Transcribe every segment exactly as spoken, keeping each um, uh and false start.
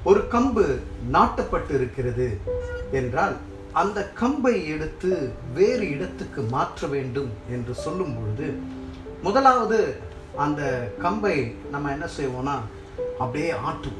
ஒரு கம்பு நாட்டப்பட்டு இருக்கிறது என்றால் அந்த கம்பை எடுத்து வேறு இடத்துக்கு மாற்ற வேண்டும் என்று சொல்லும் பொழுது முதலாவது அந்த கம்பை நம்ம என்ன செய்வோம்னா அப்படியே ஆட்டுவோம்.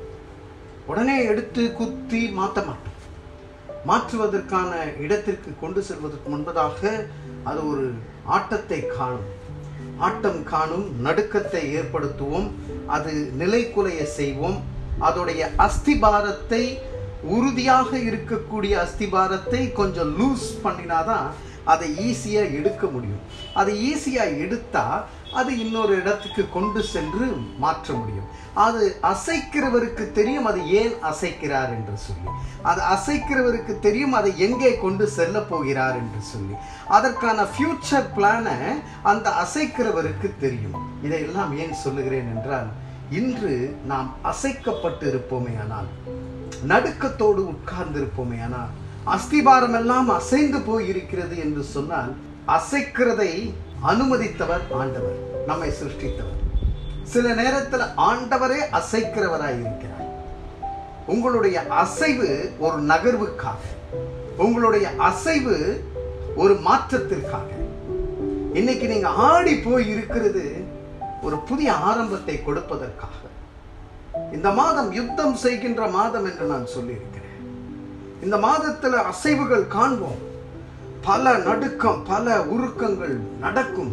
உடனே எடுத்து குத்தி மாற்ற மாட்டோம். மாற்றுவதற்கான இடத்திற்கு கொண்டு செல்வதற்கு முன்பதாக அது ஒரு ஆட்டத்தை காணும். ஆட்டம் காணும், நடுக்கத்தை ஏற்படுத்துவோம், அது நிலைக்குலைய செய்வோம். அதோடைய அஸ்திபாரத்தை, உறுதியாக இருக்கக்கூடிய அஸ்திபாரத்தை கொஞ்சம் லூஸ் பண்ணினாதான் அதை ஈஸியாக எடுக்க முடியும். அதை ஈஸியாக எடுத்தால் அது இன்னொரு இடத்துக்கு கொண்டு சென்று மாற்ற முடியும். அது அசைக்கிறவருக்கு தெரியும் அது ஏன் அசைக்கிறார் என்று சொல்லி, அது அசைக்கிறவருக்கு தெரியும் அதை எங்கே கொண்டு செல்ல போகிறார் என்று சொல்லி, அதற்கான ஃபியூச்சர் பிளானை அந்த அசைக்கிறவருக்கு தெரியும். இதையெல்லாம் ஏன் சொல்லுகிறேன் என்றால், இன்று நாம் அசைக்கப்பட்டு இருப்போமே ஆனால், நடுக்கத்தோடு உட்கார்ந்து இருப்போமே ஆனால், அஸ்திபாரம் எல்லாம் அசைந்து போயிருக்கிறது என்று சொன்னால், அசைக்கிறதை அனுமதித்தவர் ஆண்டவர், நம்மை சிருஷ்டித்தவர். சில நேரத்தில் ஆண்டவரே அசைக்கிறவராய் இருக்கிறார். உங்களுடைய அசைவு ஒரு நகர்வுக்காக, உங்களுடைய அசைவு ஒரு மாற்றத்திற்காக. இன்னைக்கு நீங்க ஆடி போய் இருக்கிறது ஒரு புதிய ஆரம்பத்தை கொடுப்பதற்காக. இந்த மாதம் யுத்தம் செய்கின்ற மாதம் என்று நான் சொல்லியிருக்கிறேன். இந்த மாதத்தில் அசைவுகள் காண்போம். பல நடுக்கம், பல உருக்கங்கள் நடக்கும்.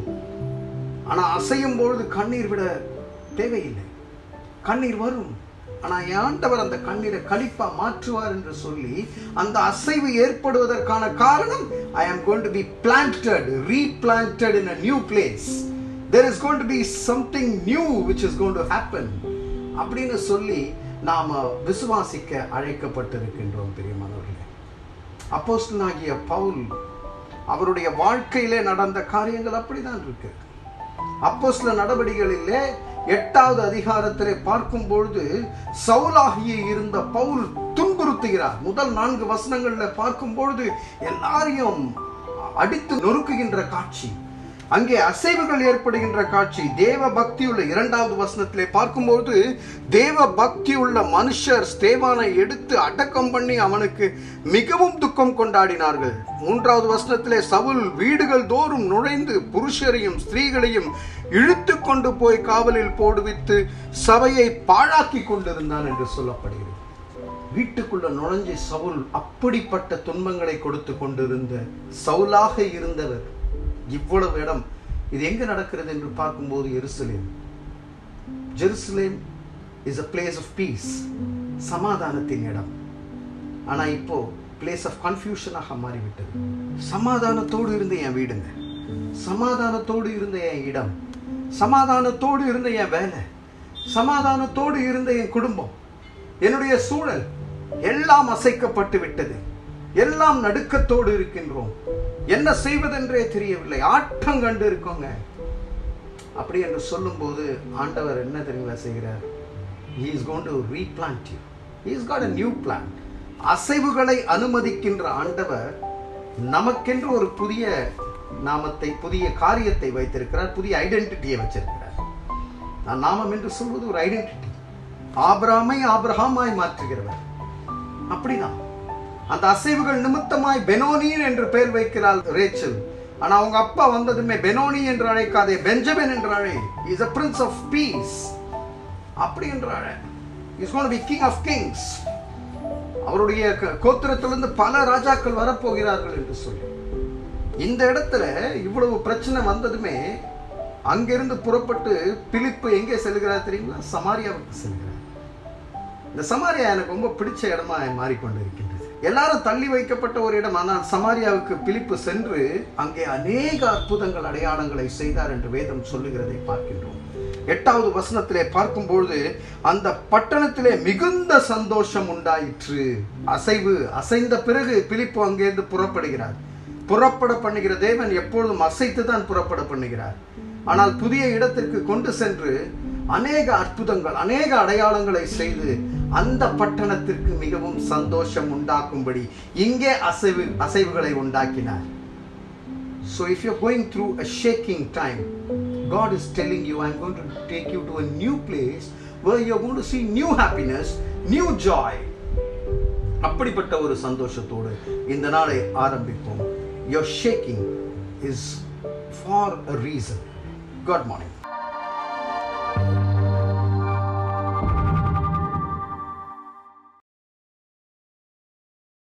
ஆனா அசையும் பொழுது கண்ணீர் விட தேவையில்லை. கண்ணீர் வரும், ஆனா ஆண்டவர் அந்த கண்ணீரை களிப்பா மாற்றுவார் என்று சொல்லி அந்த அசைவு ஏற்படுவதற்கான காரணம், I am going to be planted, replanted in a new place. There is going to be something new which is going to happen. அப்படின்னு சொல்லி நாம விசுவாசிக்க அழைக்கப்பட்டிருக்கின்றோம். பிரியமானவர்களே, அப்போஸ்தலனாகிய பவுல் அவருடைய வாழ்க்கையிலே நடந்த காரியங்கள் அப்படிதான் இருக்கு. அப்போஸ்தல நடவடிக்கைகளிலே எட்டாவது அதிகாரத்திலே பார்க்கும் பொழுது சவுலாகிய இருந்த பவுல் துன்புறுத்துகிறார். முதல் நான்கு வசனங்கள்ல பார்க்கும் பொழுது எல்லாரையும் அடித்து நொறுக்குகின்ற காட்சி, அங்கே அசைவுகள் ஏற்படுகின்ற காட்சி. தேவ பக்தி உள்ள இரண்டாவது வசனத்திலே பார்க்கும்போது தேவ பக்தி உள்ள மனுஷர் ஸ்தேவானை எடுத்து அடக்கம் பண்ணி அவனுக்கு மிகவும் துக்கம் கொண்டாடினார்கள். மூன்றாவது வசனத்திலே சவுல் வீடுகள் தோறும் நுழைந்து புருஷரையும் ஸ்திரீகளையும் இழுத்து கொண்டு போய் காவலில் போடுவித்து சபையை பாழாக்கி கொண்டிருந்தான் என்று சொல்லப்படுகிறது. வீட்டுக்குள்ள நுழைஞ்ச சவுல் அப்படிப்பட்ட துன்பங்களை கொடுத்து கொண்டிருந்த சவுலாக இருந்தவர் இவ்வளவு இடம். இது எங்க நடக்கிறது என்று பார்க்கும்போது எருசலேம். Jerusalem is a place of peace, சமாதானத்தின் இடம். ஆனா இப்போ place of confusion ஆக மாறிவிட்டது. சமாதானத்தோடு இருந்த என் வீடுங்க, சமாதானத்தோடு இருந்த என் இடம், சமாதானத்தோடு இருந்த என் வேலை, சமாதானத்தோடு இருந்த என் குடும்பம், என்னுடைய சூழல் எல்லாம் அசைக்கப்பட்டு விட்டது. எல்லாம் நடுக்கத்தோடு இருக்கின்றோம். என்ன செய்வதென்றே தெரியவில்லை. ஆட்டம் கண்டு இருக்கோங்க. அப்படி என்று சொல்லும் போது ஆண்டவர் என்ன தெரியுமா செய்கிறார்? He is going to replant you. He has got a new plan. அசைவுகளை அனுமதிக்கின்ற ஆண்டவர் நமக்கென்று ஒரு புதிய நாமத்தை, புதிய காரியத்தை வைத்திருக்கிறார். புதிய ஐடென்டிட்டியை வச்சிருக்கிறார். நான் நாமம் என்று சொல்வது ஒரு ஐடென்டிட்டி. ஆபிரகாமை ஆபிரகாமாய் மாற்றுகிறவர். அப்படிதான் அந்த அசைவுகள் நிமித்தமாய் பெனோனி என்று பெயர் வைக்கிறாள் ரேச்சல். ஆனா அவங்க அப்பா வந்ததுமே பெனோனி என்று அழைக்காதே, பெஞ்சமின் என்று அழை. He is a prince of peace. அப்படி என்று அழை. He is going to be king of kings. அவருடைய கோத்திரத்திலிருந்து பல ராஜாக்கள் வரப்போகிறார்கள் என்று சொல்லி இந்த இடத்துல இவ்வளவு பிரச்சனை வந்ததுமே அங்கிருந்து புறப்பட்டு பிலிப்பு எங்கே செல்கிறார் தெரியுங்களா? சமாரியாவுக்கு செல்கிறார். இந்த சமாரியா எனக்கு ரொம்ப பிடிச்ச இடமா மாறிக்கொண்டிருக்கின்றது. எல்லாரும் தள்ளி வைக்கப்பட்ட ஒரு இடம். ஆனால் சமாரியாவுக்கு பிலிப்பு சென்று அங்கே அநேக அற்புதங்கள் அடையாளங்களை செய்தார் என்று வேதம் சொல்லுகிறதை பார்க்கின்றோம். எட்டாவது வசனத்திலே பார்க்கும்பொழுது அந்த பட்டணத்திலே மிகுந்த சந்தோஷம் உண்டாயிற்று. அசைவு அசைந்த பிறகு பிலிப்பு அங்கேருந்து புறப்படுகிறார். புறப்பட பண்ணுகிற தேவன் எப்பொழுதும் அசைத்து தான் புறப்பட பண்ணுகிறார். ஆனால் புதிய இடத்திற்கு கொண்டு சென்று அநேக அற்புதங்கள், அநேக அடையாளங்களை செய்து அந்த பட்டணத்திற்கு மிகவும் சந்தோஷம் உண்டாக்கும்படி இங்கே அசைவு அசைவுகளை உண்டாக்கினார். So if you're going through a shaking time, God is telling you, I'm going to take you to a new place where you're going to see new happiness, new joy. அப்படிப்பட்ட ஒரு சந்தோஷத்தோடு இந்த நாளை ஆரம்பிப்போம். Your shaking is for a reason. Good morning.